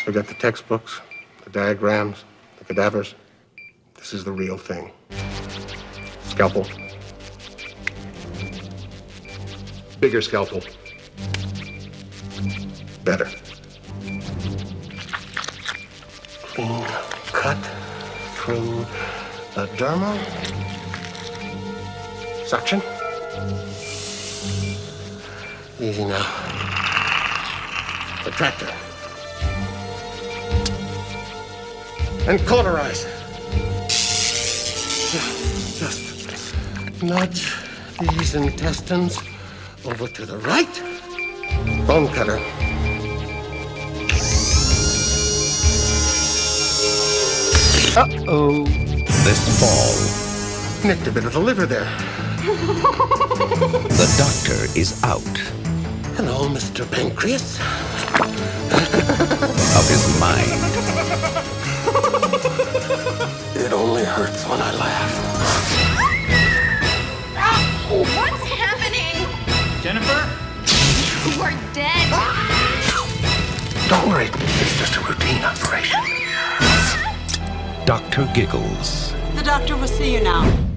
Forget the textbooks, the diagrams, the cadavers. This is the real thing. Scalpel. Bigger scalpel. Better. Clean cut through the dermal. Suction. Easy now. Retractor. And cauterize. Just nudge these intestines over to the right. Bone cutter. Uh-oh. This fall, Nicked a bit of the liver there. the doctor is out Hello, Mr. Pancreas. of his mind. It only hurts when I laugh. What's happening? Jennifer? You are dead. Don't worry, it's just a routine operation. Dr. Giggles. The doctor will see you now.